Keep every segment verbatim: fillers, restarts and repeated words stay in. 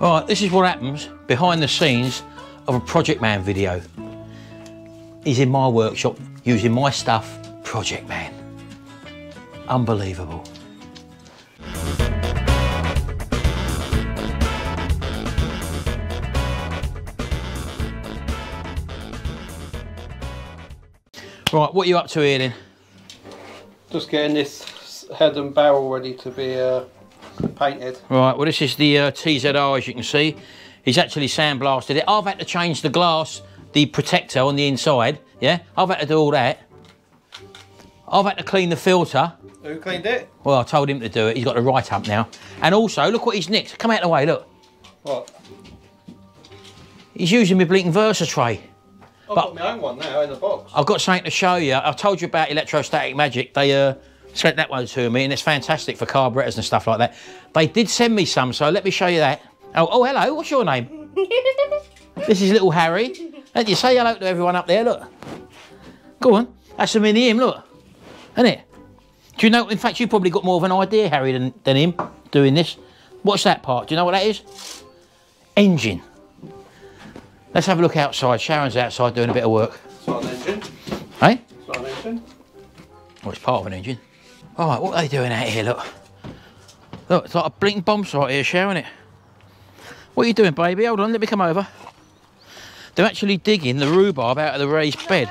Alright, this is what happens behind the scenes of a Project Man video. He's in my workshop using my stuff, Project Man. Unbelievable. Right, what are you up to here then? Just getting this head and barrel ready to be uh, painted. Right, well this is the uh, T Z R, as you can see. He's actually sandblasted it. I've had to change the glass, the protector on the inside, yeah? I've had to do all that. I've had to clean the filter. Who cleaned it? Well, I told him to do it. He's got the right up now. And also, look what he's nicked. Come out of the way, look. What? He's using my blinking Versa tray. I've But got my own one now in the box. I've got something to show you. I told you about electrostatic magic. They uh, sent that one to me, and it's fantastic for carburetors and stuff like that. They did send me some, so let me show you that. Oh, oh hello, what's your name? This is little Harry. And you say hello to everyone up there, look. Go on, that's a mini him, look. Isn't it? Do you know, in fact, you probably got more of an idea, Harry, than, than him doing this. What's that part? Do you know what that is? Engine. Let's have a look outside. Sharon's outside doing a bit of work. It's not an engine. Hey? It's not an engine. Well, it's part of an engine. All right, what are they doing out here, look? Look, it's like a blinking bomb site here, Sharon, isn't it? What are you doing, baby? Hold on, let me come over. They're actually digging the rhubarb out of the raised bed.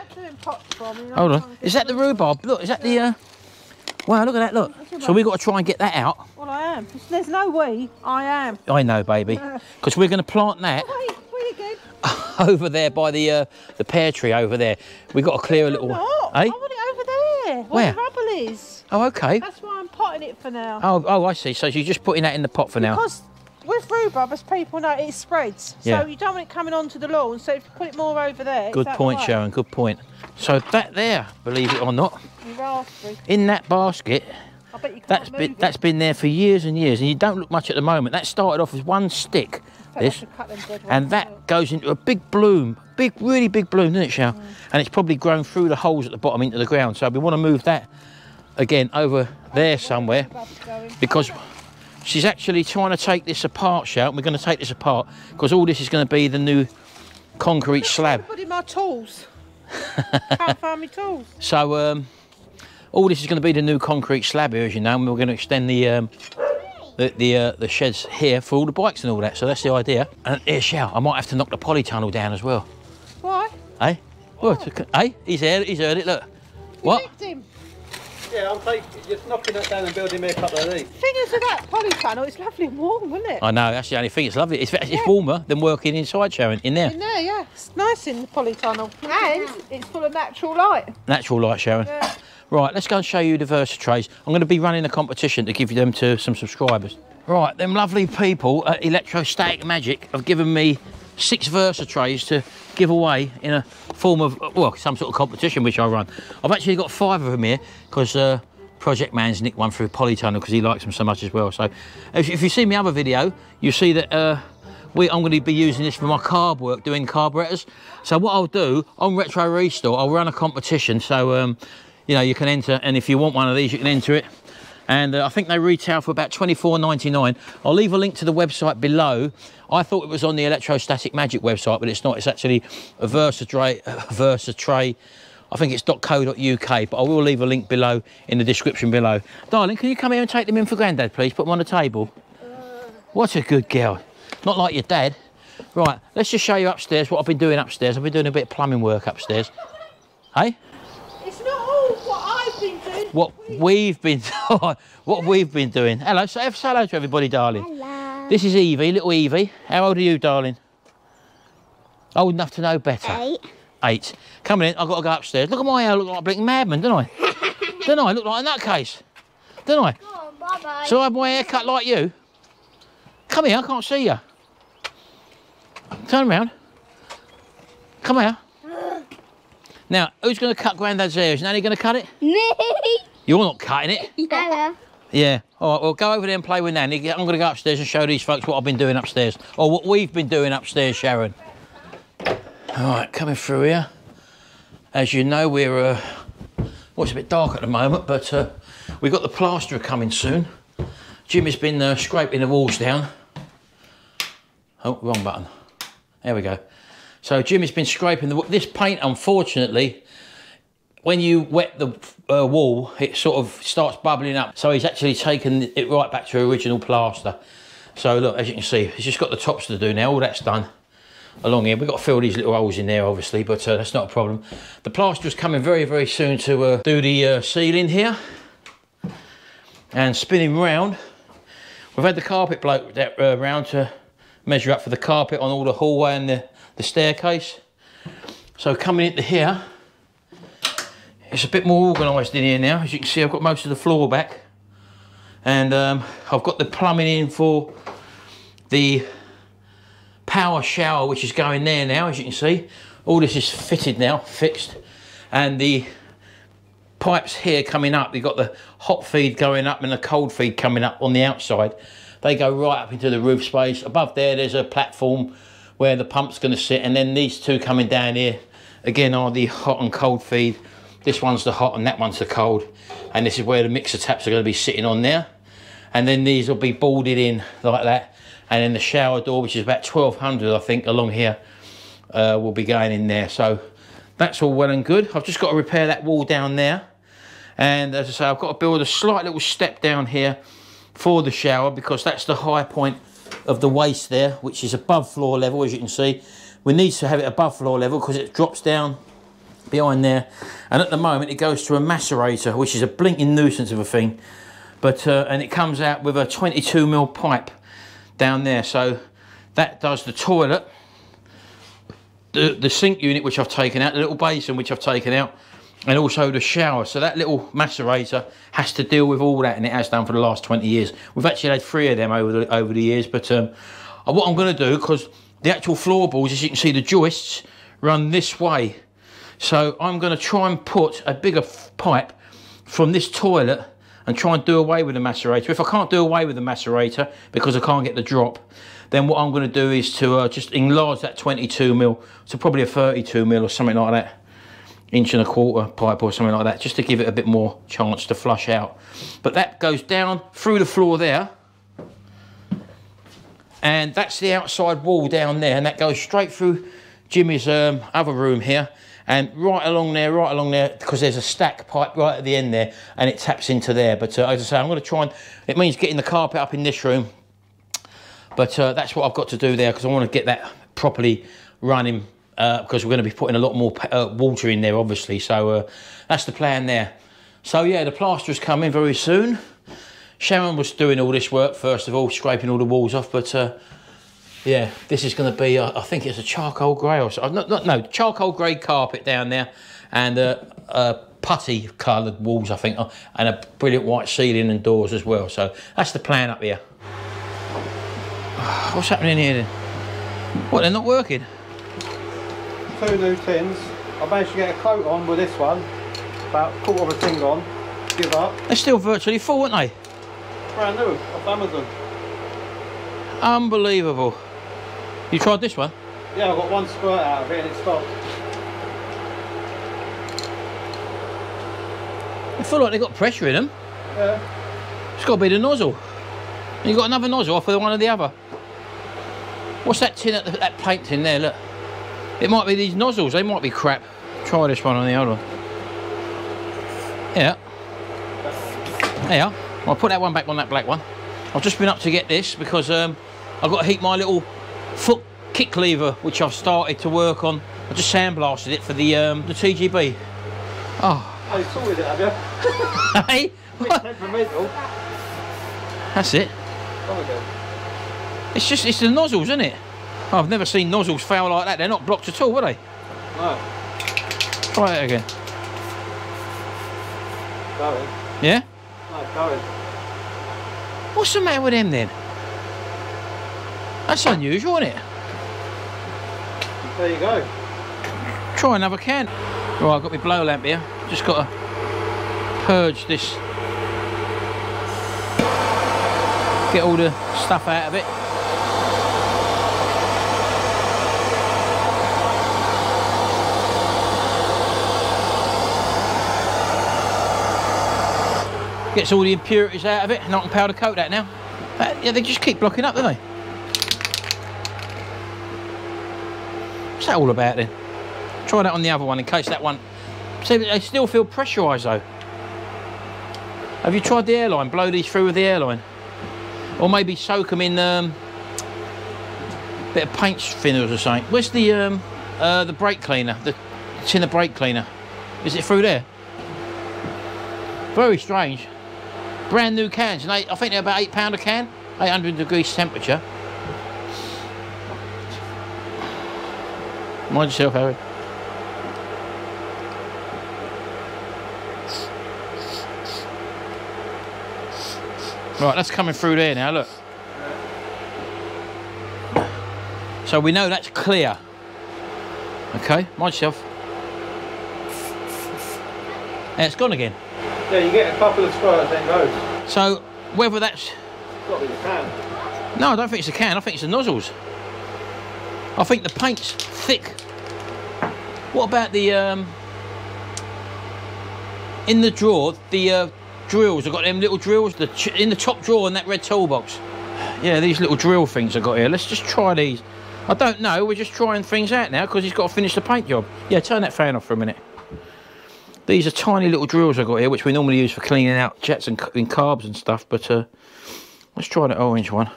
Hold on. Is that the rhubarb? Look, is that the... Uh... Wow, look at that, look. So we've got to try and get that out. Well, I am. There's no we. I am. I know, baby. Because we're going to plant that... Wait, really good. over there by the uh, the pear tree over there. We've got to clear a little... No, eh? I want it over there. Where? Where the rubble is. Oh, okay. That's why I'm potting it for now. Oh, oh, I see. So you're just putting that in the pot for now. Because with rhubarb, as people know, it spreads. Yeah. So you don't want it coming onto the lawn. So if you put it more over there... Good point, way. Sharon. Good point. So that there, believe it or not, Raspberry. in that basket, I bet you can't that's move been it. that's been there for years and years, and you don't look much at the moment. That started off as one stick, this, and that goes into a big bloom, big, really big bloom, doesn't it, Sharon? Mm. And it's probably grown through the holes at the bottom into the ground. So we want to move that again over there somewhere, because she's actually trying to take this apart, Sharon. We're going to take this apart because all this is going to be the new concrete slab. Put in my tools. Can't find my tools. So um, all this is going to be the new concrete slab here, as you know, and we're going to extend the um, the the, uh, the sheds here for all the bikes and all that. So that's the idea. And here, Shell, I might have to knock the polytunnel down as well. Why? Eh? What? Eh? He's heard it. He's heard it. Look. You What? nicked him. Yeah, I'm taking, just knocking that down and building me a couple of these. Thing is with that polytunnel, it's lovely and warm, isn't it? I know. That's the only thing. It's lovely. It's, it's Yeah. warmer than working inside, Sharon. In there. In there, yeah. It's nice in the polytunnel. And it's full of natural light. Natural light, Sharon. Yeah. Right, let's go and show you the Versa trays. I'm going to be running a competition to give you them to some subscribers. Right, them lovely people at Electrostatic Magic have given me six Versa trays to give away in a form of, well, some sort of competition which I run. I've actually got five of them here because uh, Project Man's nicked one through Polytunnel because he likes them so much as well. So if, if you see my other video, you see that uh, we, I'm going to be using this for my carb work, doing carburetors. So what I'll do, on Retro Restore, I'll run a competition. So, um, you know, you can enter, and if you want one of these, you can enter it. And uh, I think they retail for about twenty-four ninety-nine. I'll leave a link to the website below. I thought it was on the Electrostatic Magic website, but it's not. It's actually a Versa tray. Uh, Versa tray. I think it's .co dot U K, but I will leave a link below in the description below. Darling, can you come here and take them in for Grandad, please? Put them on the table. What a good girl. Not like your dad. Right, let's just show you upstairs what I've been doing upstairs. I've been doing a bit of plumbing work upstairs. Hey? It's not all what I've been doing. What we've been what we've been doing. Hello, say hello to everybody, darling. Hello. This is Evie, little Evie. How old are you, darling? Old enough to know better. Eight. Eight. Come in, I've got to go upstairs. Look at my hair, I look like a blinking madman, don't I? Don't I? I look like a nutcase. Don't I? Go on, bye-bye. So I have my hair cut like you? Come here, I can't see you. Turn around. Come here. Now, who's going to cut Grandad's hair? Is Nanny going to cut it? Me. You're not cutting it. Hello. Yeah. All right, well, go over there and play with Nanny. I'm going to go upstairs and show these folks what I've been doing upstairs. Or what we've been doing upstairs, Sharon. All right, coming through here. As you know, we're... Uh, well, it's a bit dark at the moment, but uh, we've got the plasterer coming soon. Jimmy's been uh, scraping the walls down. Oh, wrong button. There we go. So Jimmy's been scraping the, this paint, unfortunately, when you wet the uh, wall, it sort of starts bubbling up. So he's actually taken it right back to original plaster. So look, as you can see, he's just got the tops to do now. All that's done along here. We've got to fill these little holes in there, obviously, but uh, that's not a problem. The plaster's coming very, very soon to uh, do the uh, ceiling here. And spinning round. We've had the carpet bloke that, uh, round to measure up for the carpet on all the hallway and the, the staircase. So coming into here, it's a bit more organised in here now. As you can see, I've got most of the floor back. And um, I've got the plumbing in for the power shower, which is going there now, as you can see. All this is fitted now, fixed. And the pipes here coming up, you've got the hot feed going up and the cold feed coming up on the outside. They go right up into the roof space. Above there, there's a platform where the pump's going to sit. And then these two coming down here, again, are the hot and cold feed. This one's the hot and that one's the cold. And this is where the mixer taps are going to be sitting on there. And then these will be boarded in like that. And then the shower door, which is about twelve hundred, I think, along here, uh, will be going in there. So that's all well and good. I've just got to repair that wall down there. And as I say, I've got to build a slight little step down here for the shower, because that's the high point of the waste there, which is above floor level, as you can see. We need to have it above floor level because it drops down behind there, and at the moment it goes to a macerator, which is a blinking nuisance of a thing, but uh, and it comes out with a twenty-two mil pipe down there. So that does the toilet, the, the sink unit, which I've taken out, the little basin, which I've taken out, and also the shower. So that little macerator has to deal with all that, and it has done for the last twenty years. We've actually had three of them over the, over the years, but um, what I'm going to do, because the actual floorboards, as you can see, the joists run this way. So I'm going to try and put a bigger pipe from this toilet and try and do away with the macerator. If I can't do away with the macerator because I can't get the drop, then what I'm going to do is to uh, just enlarge that twenty-two mil to probably a thirty-two mil or something like that. Inch and a quarter pipe or something like that, just to give it a bit more chance to flush out. But that goes down through the floor there. And that's the outside wall down there. And that goes straight through Jimmy's um, other room here. And right along there, right along there, because there's a stack pipe right at the end there, and it taps into there. But uh, as I say, I'm going to try and, it means getting the carpet up in this room. But uh, that's what I've got to do there, because I want to get that properly running, uh, because we're going to be putting a lot more uh, water in there, obviously. So uh, that's the plan there. So yeah, the plaster's coming very soon. Sharon was doing all this work, first of all, scraping all the walls off, but uh, yeah, this is going to be, uh, I think it's a charcoal grey or something. No, no, no, charcoal grey carpet down there, and uh, uh, putty coloured walls, I think, uh, and a brilliant white ceiling and doors as well. So that's the plan up here. What's happening here then? What, they're not working? Two new tins. I managed to get a coat on with this one. About a quarter of a tin gone. Give up. They're still virtually full, aren't they? Brand new, off Amazon. Unbelievable. You tried this one? Yeah, I got one squirt out of it and it stopped. I feel like they've got pressure in them. Yeah. It's got to be the nozzle. You got another nozzle off of one or the other. What's that tin, that, that paint tin there, look? It might be these nozzles, they might be crap. Try this one on the other one. Yeah. There you are. I'll put that one back on that black one. I've just been up to get this because um, I've got to heat my little foot kick lever, which I've started to work on. I just sandblasted it for the um, the T G B. Oh. Oh, you sorted it, have you? Hey? Temperamental. That's it. Okay. It's just, it's the nozzles, isn't it? Oh, I've never seen nozzles fail like that. They're not blocked at all, are they? No. Try it again. Going. Yeah? No, going. What's the matter with them then? That's unusual, isn't it? There you go. Try another can. Right, I've got my blow lamp here. Just got to purge this. Get all the stuff out of it. Gets all the impurities out of it, and I can powder coat that now. Uh, yeah, they just keep blocking up, don't they? that all about then? Try that on the other one in case that one... See, they still feel pressurised though. Have you tried the airline? Blow these through with the airline? Or maybe soak them in um, a bit of paint thinners or something. Where's the um, uh, the brake cleaner? The tin of brake cleaner. Is it through there? Very strange. Brand new cans, and they, I think they're about eight pound a can. eight hundred degrees temperature. Mind yourself, Harry. Right, that's coming through there now, look. So we know that's clear. Okay, mind yourself. And it's gone again. Yeah, you get a couple of squirts, then it goes. So, whether that's... It's got to be the can. No, I don't think it's the can, I think it's the nozzles. I think the paint's thick. What about the... Um, in the drawer, the... Uh, drills, I've got them little drills the ch in the top drawer in that red toolbox. Yeah, these little drill things I've got here. Let's just try these. I don't know, we're just trying things out now because he's got to finish the paint job. Yeah, turn that fan off for a minute. These are tiny little drills I've got here, which we normally use for cleaning out jets and in carbs and stuff, but uh, let's try the orange one.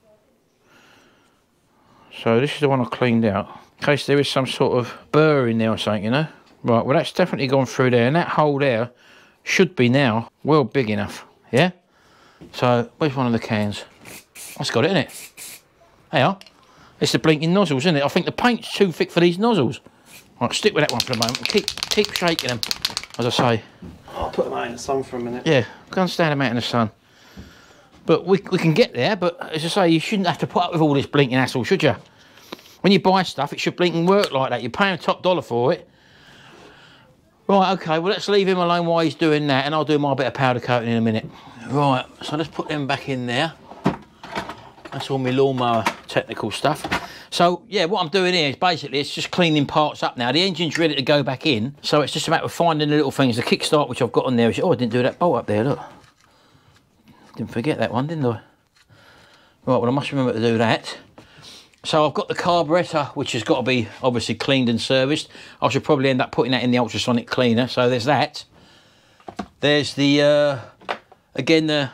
So this is the one I cleaned out, in case there is some sort of burr in there or something, you know. Right, well that's definitely gone through there, and that hole there should be now well big enough, yeah? So, where's one of the cans? That's got it, isn't it? Hey, it's the blinking nozzles, isn't it? I think the paint's too thick for these nozzles. Right, stick with that one for a moment. Keep, keep shaking them, as I say. I'll put them out in the sun for a minute. Yeah, go and stand them out in the sun. But we, we can get there, but as I say, you shouldn't have to put up with all this blinking hassle, should you? When you buy stuff, it should blink and work like that. You're paying top dollar for it. Right, okay, well let's leave him alone while he's doing that, and I'll do my bit of powder coating in a minute. Right, so let's put them back in there. That's all my lawnmower technical stuff. So, yeah, what I'm doing here is basically, it's just cleaning parts up now. The engine's ready to go back in, so it's just a matter of finding the little things. The kickstart, which I've got on there, is, oh, I didn't do that bolt up there, look. Didn't forget that one, didn't I? Right, well, I must remember to do that. So I've got the carburettor, which has got to be obviously cleaned and serviced. I should probably end up putting that in the ultrasonic cleaner. So there's that. There's the, uh, again, the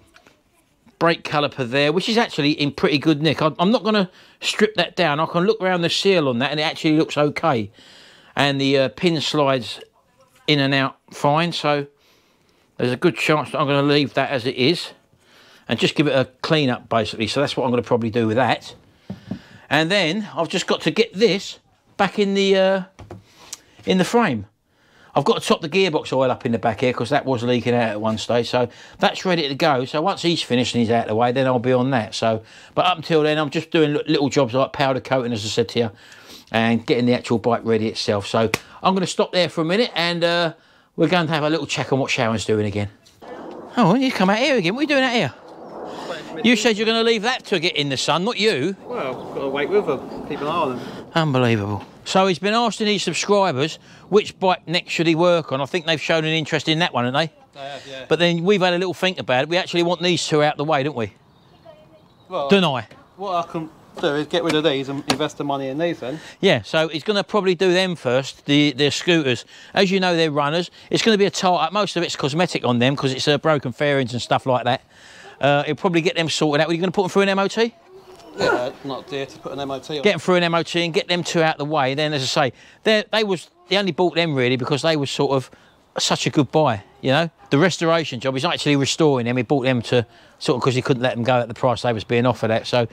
brake caliper there, which is actually in pretty good nick. I'm not going to strip that down. I can look around the seal on that and it actually looks okay. And the uh, pin slides in and out fine. So there's a good chance that I'm going to leave that as it is and just give it a clean up basically. So that's what I'm going to probably do with that. And then I've just got to get this back in the uh, in the frame. I've got to top the gearbox oil up in the back here because that was leaking out at one stage. So that's ready to go. So once he's finished and he's out of the way, then I'll be on that. So, but up until then, I'm just doing little jobs like powder coating, as I said to you, and getting the actual bike ready itself. So I'm going to stop there for a minute and uh, we're going to have a little check on what Sharon's doing again. Oh, you come out here again. What are you doing out here? You said you're going to leave that to get in the sun, not you. Well, I've got to wait with them, keep an eye on them. Unbelievable. So he's been asking his subscribers which bike next should he work on. I think they've shown an interest in that one, haven't they? They have, yeah. But then we've had a little think about it. We actually want these two out the way, don't we? Well, don't I? What I can do is get rid of these and invest the money in these then. Yeah, so he's going to probably do them first, the, the scooters. As you know, they're runners. It's going to be a tart. Most of it's cosmetic on them because it's uh, broken fairings and stuff like that. Uh, he'll probably get them sorted out. Are you going to put them through an M O T? Yeah, not dear to put an M O T on. Get them through an M O T and get them two out the way. Then, as I say, they was they only bought them really because they were sort of such a good buy, you know. The restoration job, he's actually restoring them. He bought them to sort of because he couldn't let them go at the price they was being offered at. So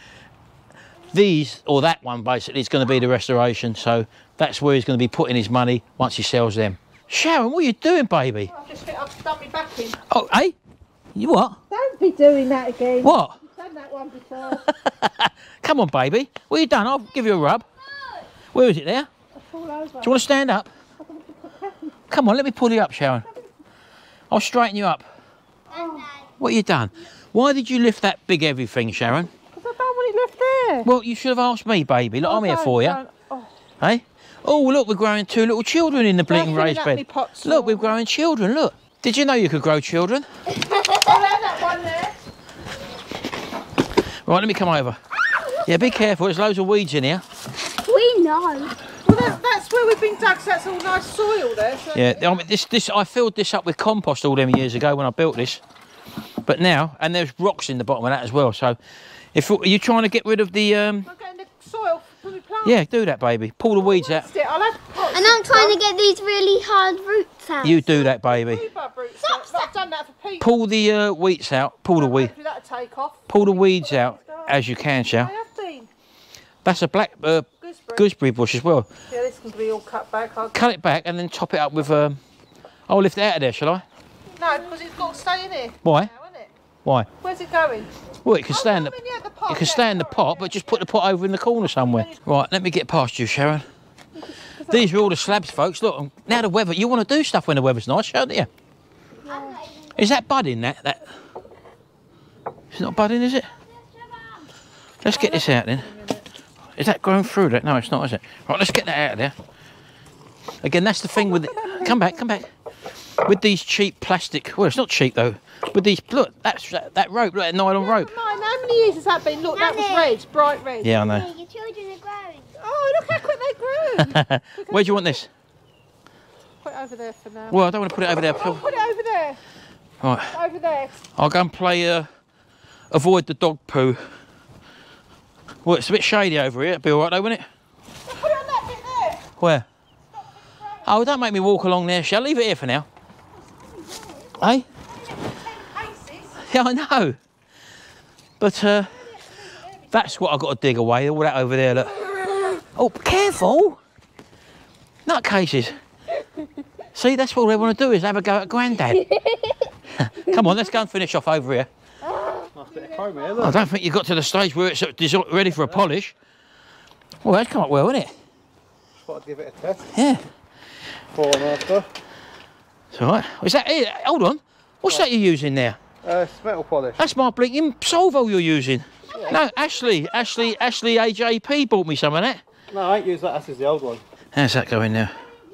these, or that one basically, is going to be the restoration. So that's where he's going to be putting his money once he sells them. Sharon, what are you doing, baby? I've just I've stuck my back in. Oh, hey? You what? Don't be doing that again. What? You've done that one before. Come on, baby. What have you done? I'll give you a rub. Where is it there? I fall over. Do you want to stand up? Come on, let me pull you up, Sharon. I'll straighten you up. What have you done? Why did you lift that big heavy thing, Sharon? Because I don't want it left there. Well, you should have asked me, baby. Look, Oh, I'm here don't, for you. don't. Oh. Hey? Oh, look, we're growing two little children in the blinking filling raised up bed. me pots, Look, we're Lord. growing children, look. Did you know you could grow children? I'll have that one there. Right, let me come over. Yeah, be careful. There's loads of weeds in here. We know. that's where we've been dug, so that's all nice soil there. So Yeah, I mean, this, this, I filled this up with compost all them years ago when I built this. But now, and there's rocks in the bottom of that as well. So, if are you trying to get rid of the? Um, I'm getting the soil for the plant. yeah, do that, baby. Pull the weeds out. It. I'll have pots And I'm trying to get these really hard roots out. You do that, baby. rhubarb roots out. I've done that for Pete. Pull the uh, weeds out. Pull the weed. Hopefully that'll take off. Pull the weeds out as you can, I shall. have been. That's a black uh, Gooseberry. gooseberry bush as well. Yeah, this can be all cut back. I'll... Cut it back and then top it up with. Um, I'll lift it out of there, shall I? No, because it's got to stay in here. Why? Now, isn't it? Why? Where's it going? Well, it can Oh, stay in no, the. I mean, yeah, the pot. It can yeah, stay in the sorry, pot, yeah. but just put the pot over in the corner somewhere. Right, let me get past you, Sharon. These are all the slabs, folks. Look, now the weather. You want to do stuff when the weather's nice, don't you? Yeah. Is that budding? That that. It's not budding, is it? Let's get this out then. Is that growing through that? No, it's not, is it? Right, let's get that out of there. Again, that's the thing with it. Come back, come back. With these cheap plastic. Well, it's not cheap though. With these, look, that's that, that rope, look, that nylon rope. Mine, how many years has that been? Look, that was Nanny. red, bright red. Yeah, I know. Hey, your children are growing. Oh, look how quick they grew. Where do you want this? Put it over there for now. Well, I don't want to put it over there. Oh, put it over there. Right, Over there. I'll go and play. Uh, avoid the dog poo. Well, it's a bit shady over here. It'll be all right though, won't it? Put it on that bit there. Where? Oh, don't make me walk along there, shall I? Leave it here for now. Eh? Yeah, I know. But uh, that's what I've got to dig away. All that over there, look. Oh, careful! Nutcases. See, that's what they want to do, is have a go at Grandad. Come on, let's go and finish off over here. Nice bit of chrome here, I look. don't think you got to the stage where it's desi- ready for a polish. Well, that's come up well, isn't it? Just thought I'd give it a test. Yeah. Before and after. It's all right. Is that it? Hold on. What's that you're using there? Uh, it's metal polish. That's my blinking Solvo you're using. No, Ashley, Ashley, Ashley A J P bought me some of that. No, I ain't used that. That's the old one. How's that going now?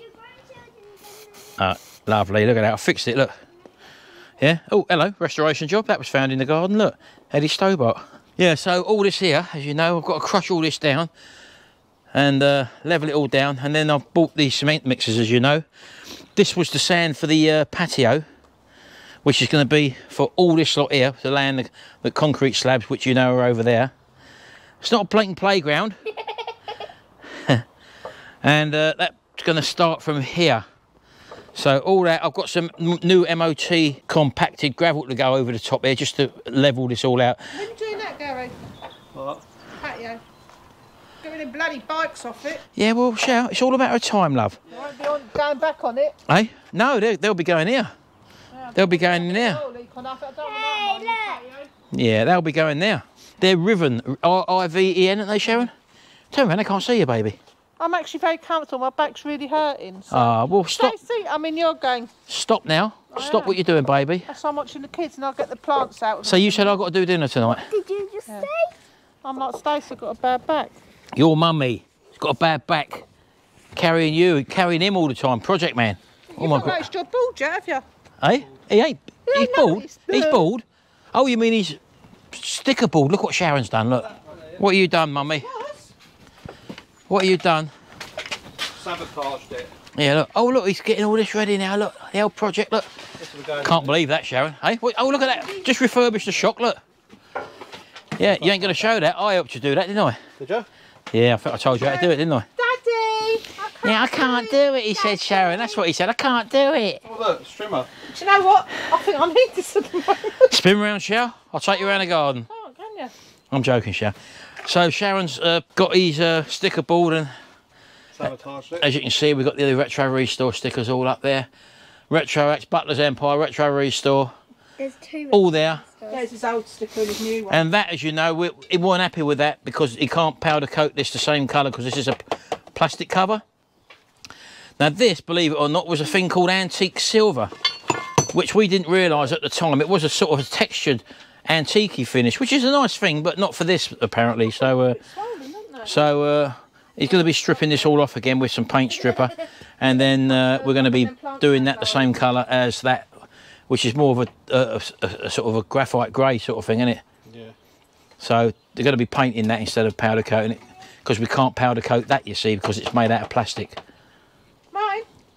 Ah, lovely. Look at that. I fixed it. Look. Yeah. Oh, hello. Restoration job. That was found in the garden. Look. Eddie Stobart. Yeah. So all this here, as you know, I've got to crush all this down and uh, level it all down. And then I've bought these cement mixers, as you know. This was the sand for the uh, patio, which is going to be for all this lot here, to land the, the concrete slabs, which you know are over there. It's not a blatant playground. And uh, that's going to start from here. So all that, I've got some m new M O T compacted gravel to go over the top here, just to level this all out. When are you doing that, Gary? What? Patio. Getting the bloody bikes off it. Yeah, well, Shell, it's all about a time, love. You won't be on, going back on it. Eh? No, they'll, they'll be going here. Yeah, They'll be going in there. oh, leak on up. I don't want Hey, that on the look. patio. Yeah, they'll be going there. They're Riven, R I V E N, aren't they, Sharon? Turn around, they can't see you, baby. I'm actually very comfortable. My back's really hurting. So. Ah, well, stop. Stacey, I mean, you're going. Stop now. I Stop am. what you're doing, baby. That's why I'm watching the kids and I'll get the plants out. So you said I've got to do dinner tonight. Did you just Yeah. say? I'm like, Stacey, I've got a bad back. Your mummy has got a bad back. Carrying you, carrying him all the time. Project man. Oh You've my not God. noticed you're bald yet, have you? Eh? He ain't. Yeah, He's I bald. noticed. He's bald. Oh, you mean he's sticker bald? Look what Sharon's done. Look. What have you done, mummy? What? What have you done? Sabotaged it. Yeah, look. Oh, look, he's getting all this ready now. Look, the old project. Look. This will go Can't believe that, Sharon. Hey, wait, oh, look at that. Just refurbished the shock. Look. Yeah, you ain't going to show that. I helped you do that, didn't I? Did you? Yeah, I think I told you how to do it, didn't I? Daddy! I can't Yeah, I can't do it, he said, Sharon. That's what he said. I can't do it. Oh look, strimmer. Do you know what? I think I need this at the moment. Spin round, Shell. I'll take you around the garden. Oh, can you? I'm joking, Shell. So Sharon's uh, got his uh, sticker board, and Sabotaged it. as you can see, we've got the other Retro Restore stickers all up there. Retro X, Butler's Empire, Retro Restore, There's two. all there. There's his old sticker and his new one. And that, as you know, we, he weren't happy with that because he can't powder coat this the same colour because this is a p- plastic cover. Now this, believe it or not, was a thing called antique silver, which we didn't realise at the time. It was a sort of textured antique-y finish, which is a nice thing, but not for this apparently. So, uh, Swollen, isn't it? so uh, he's going to be stripping this all off again with some paint stripper, and then uh, we're going to be doing that the same colour as that, which is more of a, a, a, a sort of a graphite grey sort of thing, isn't it? Yeah. So they're going to be painting that instead of powder coating it, because we can't powder coat that, you see, because it's made out of plastic.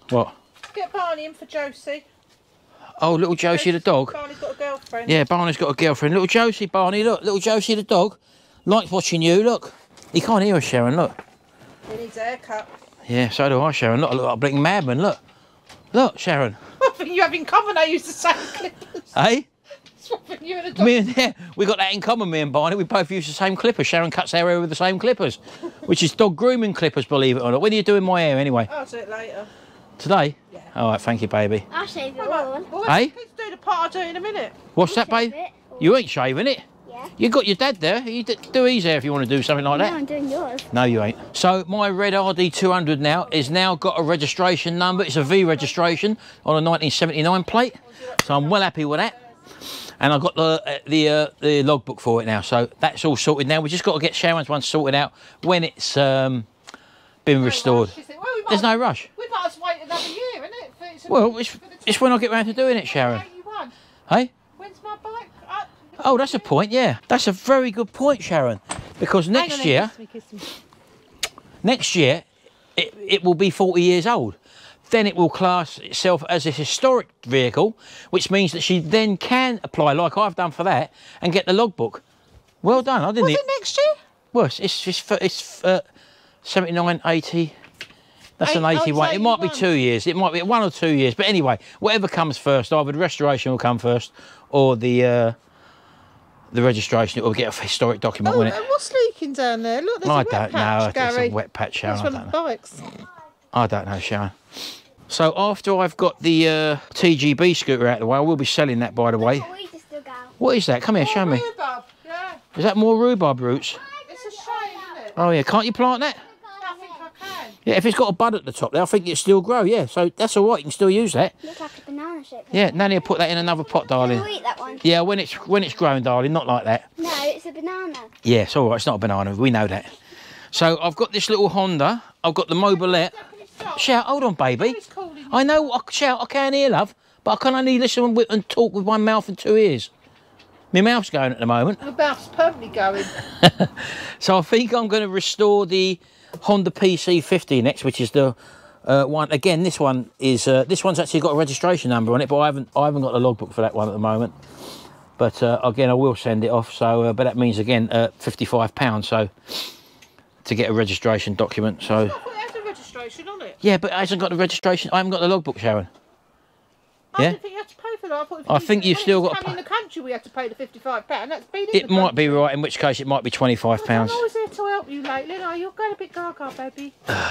What? Get Barney in for Josie. Oh, little Josie the dog. Barney's got a girlfriend. Yeah, Barney's got a girlfriend. Little Josie, Barney, look. Little Josie the dog. Likes watching you, look. He can't hear us, Sharon, look. He needs a haircut. Yeah, so do I, Sharon. Look, I look like a blinking madman, look. Look, Sharon. I think you have in common, I use the same clippers. Hey? Swapping you and a dog. Me and, yeah, we got that in common, me and Barney. We both use the same clippers. Sharon cuts her hair with the same clippers, which is dog grooming clippers, believe it or not. When are you doing my hair, anyway? I'll do it later. Today? Yeah. All right, thank you, baby. I'll shave it Well, all. well, let's, Hey? let's do the part I'll do it in a minute. What's that, Shave babe? it all. You ain't shaving it. Yeah. You got your dad there. You d do his hair if you want to do something like No, that. I'm doing yours. No, you ain't. So my red R D two hundred now is now got a registration number. It's a V registration on a nineteen seventy-nine plate. So I'm well happy with that. And I've got the uh, the uh, the logbook for it now. So that's all sorted now. We just got to get Sharon's one sorted out when it's um, been restored. Rush, is it? Well, we might There's as- no rush. We might as well wait another year, isn't it? For, it's a- Well, it's, for the it's when I get round to doing it, Sharon. eighty-one. Hey? When's my bike up? Oh, that's a point, yeah. That's a very good point, Sharon. Because next Hang on, year, kiss me, kiss me. next year, it, it will be forty years old. Then it will class itself as a historic vehicle, which means that she then can apply, like I've done for that, and get the logbook. Well done, I didn't... Was e- it next year? Well, it's, it's, it's, it's uh, seventy-nine, eighty... That's an Eight- oh, it's eighty-one. It might be eighty-one. two years. It might be one or two years. But anyway, whatever comes first, either the restoration will come first or the uh, the registration. It will get a historic document, Oh, won't and it? what's leaking down there? Look, there's I a wet don't patch, know. Gary. It's a wet patch, Sharon. That's I one don't of know. the bikes. I don't know, Sharon. So after I've got the uh, T G B scooter out of the way, I will be selling that, by the way. Oh, we just dug out. What is that? Come here, show me. Rhubarb, yeah. Is that more rhubarb roots? It's a shame, isn't it? Oh, yeah. Can't you plant that? I think I can. Yeah, if it's got a bud at the top there, I think it'll still grow, yeah. So that's all right. You can still use that. Looks like a banana shape. Yeah, Nanny will put that in another pot, darling. Can we eat that one? Yeah, when it's when it's grown, darling, not like that. No, it's a banana. Yeah, it's all right. It's not a banana. We know that. So I've got this little Honda. I've got the Mobilette. Can you stop? Shout, hold on, baby. Who's calling you? I know, I shout, I can hear, love, but I can only listen with, and talk with one mouth and two ears. My mouth's going at the moment. The mouth's permanently going. So I think I'm going to restore the Honda P C fifty next, which is the uh, one. Again, this one is uh, this one's actually got a registration number on it, but I haven't I haven't got the logbook for that one at the moment. But uh, again, I will send it off. So, uh, but that means again uh, fifty-five pounds. So to get a registration document. So I thought it had a registration on it. yeah, but it hasn't got the registration. I haven't got the logbook, Sharon. I Yeah? didn't think you had to pay for that. I thought if I you- think you've when still it's got to come in pay- the country, we had to pay the fifty-five pounds. That's been in It the might be country. right, in which case it might be twenty-five pounds. I'm always here to help you lately. No, you're going a bit gaga, baby.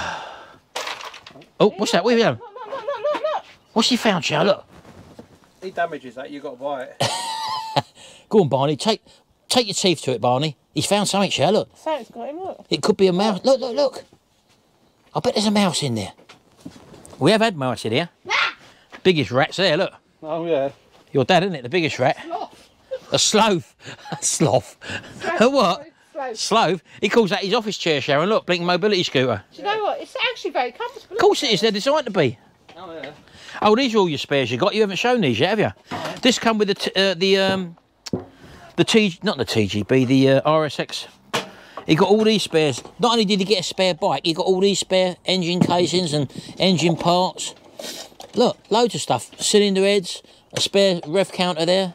Oh, what's that? What have you done? Look, look, look, look, look, look. What's he found, Sharon? Look. He damages that, you've got to buy it. Go on, Barney. Take take your teeth to it, Barney. He's found something, Sharon. Look. Something's got him, look. It could be a mouse. Look, look, look. I bet there's a mouse in there. We have had mice in here. Biggest rat's there, look. Oh, yeah. Your dad, isn't it? The biggest rat. A sloth. A sloth. A what? Sloth. Sloth? He calls that his office chair, Sharon. Look, blinking mobility scooter. Do you know what? It's actually very comfortable. Of course it is. They're designed to be. Oh, yeah. Oh, these are all your spares you got. You haven't shown these yet, have you? This come with the t uh, the um the T not the T G B, the uh, R S X. He got all these spares. Not only did he get a spare bike, he got all these spare engine casings and engine parts. Look, loads of stuff. Cylinder heads, a spare rev counter there.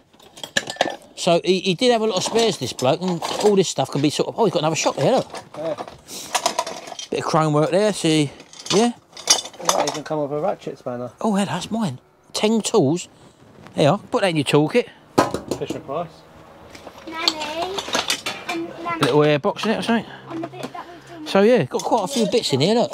So he, he did have a lot of spares, this bloke, and all this stuff can be sort of. Oh, he's got another shop there. Look, Yeah. bit of chrome work there. See, yeah. Yeah, you can come with a ratchet spanner. Oh, yeah, that's mine. Ten tools. There, put that in your toolkit. Fisher Price. Nanny. And Nanny. Little air box in it or something. On the bit that we've done. So yeah, got quite a few bits in here, look.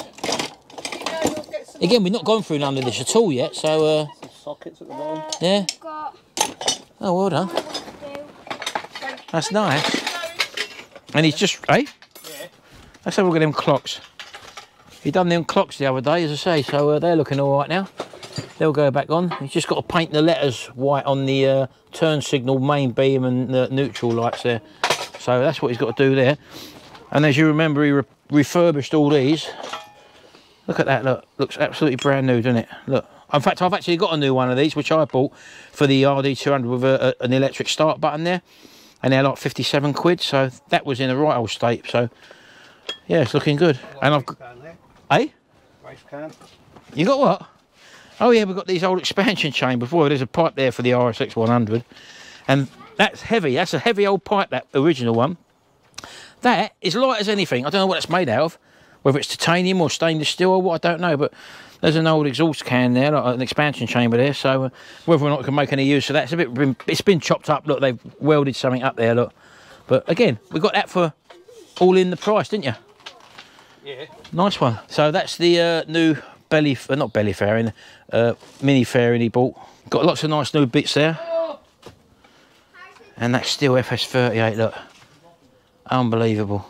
Again, we've not gone through none of this at all yet, so uh, Some sockets at the bottom. yeah. We've got Oh, well done. what I want to do. That's nice. And he's just, eh? Yeah. Let's have a look at them clocks. He done them clocks the other day, as I say, so uh, they're looking all right now. They'll go back on. He's just got to paint the letters white on the uh, turn signal, main beam and the neutral lights there. So that's what he's got to do there. And as you remember, he re refurbished all these. Look at that, look. Looks absolutely brand new, doesn't it? Look. In fact, I've actually got a new one of these, which I bought for the R D two hundred with a, a, an electric start button there. And they're like fifty-seven quid, so that was in the right old state. So, yeah, it's looking good. And I've got... Can there. Eh? Race can. You got what? Oh yeah, we've got these old expansion chambers. Boy, there's a pipe there for the R S X one hundred. And that's heavy. That's a heavy old pipe, that original one. That is light as anything. I don't know what it's made out of. Whether it's titanium or stainless steel or what, I don't know. But there's an old exhaust can there, like an expansion chamber there. So uh, whether or not we can make any use of that, it's a bit. It's been chopped up. Look, they've welded something up there. Look. But again, we got that for all in the price, didn't you? Yeah. Nice one. So that's the uh, new belly, uh, not belly fairing, uh, mini fairing he bought. Got lots of nice new bits there. And that's still F S thirty-eight, look. Unbelievable.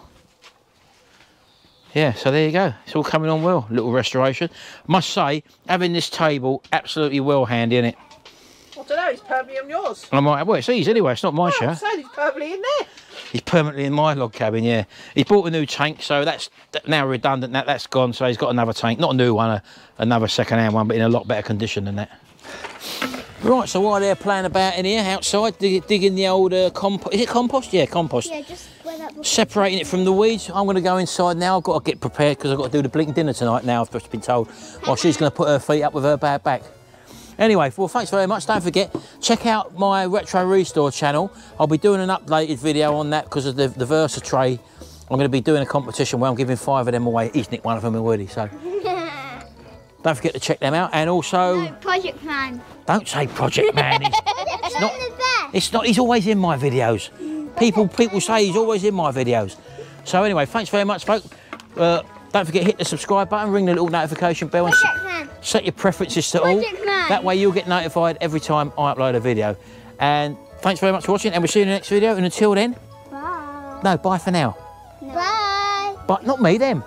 Yeah, so there you go. It's all coming on well. Little restoration. Must say, having this table absolutely well handy, isn't it? I don't know, it's permanently on yours. I might, well, it's easy anyway. It's not my Oh, show. so he's permanently in there. He's permanently in my log cabin, yeah. He bought a new tank, so that's now redundant. That, that's gone, so he's got another tank. Not a new one, a, another second-hand one, but in a lot better condition than that. Right, so while they're playing about in here, outside, dig, digging the old uh, compost. Is it compost? Yeah, compost. Yeah, just where that was. Separating it from the weeds. I'm going to go inside now. I've got to get prepared because I've got to do the blinking dinner tonight now, I've just been told. While she's going to put her feet up with her bad back. Anyway, well, thanks very much. Don't forget, check out my Retro Restore channel. I'll be doing an updated video on that because of the, the Versa tray. I'm going to be doing a competition where I'm giving five of them away. He's nicked one of them already, so don't forget to check them out. And also, No, Project Man. don't say Project Man. It's, it's not. It's not. He's always in my videos. People, people say he's always in my videos. So anyway, thanks very much, folks. Uh, don't forget, hit the subscribe button, ring the little notification bell, and Project Man. set your preferences to all. Project Man. That way you'll get notified every time I upload a video. And thanks very much for watching, and we'll see you in the next video. And until then, Bye. no, bye for now. No. Bye. But not me, them.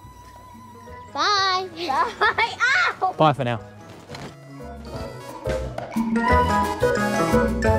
Bye. Bye. Ow. Bye for now.